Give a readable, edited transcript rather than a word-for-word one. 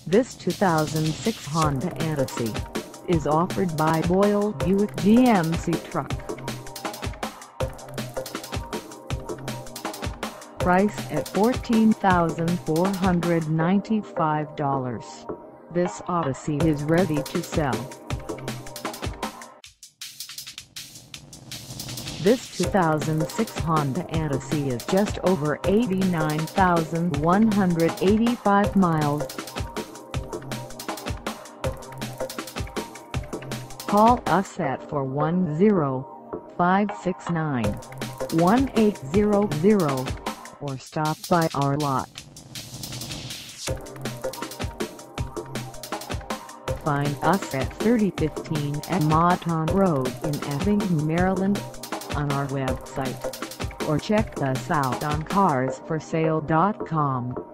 This 2006 Honda Odyssey is offered by Boyle Buick GMC Truck. Price at $14,495. This Odyssey is ready to sell. This 2006 Honda Odyssey is just over 89,185 miles. Call us at 410-569-1800 or stop by our lot. Find us at 3015 Edmonton Road in Abington, Maryland, on our website, or check us out on carsforsale.com.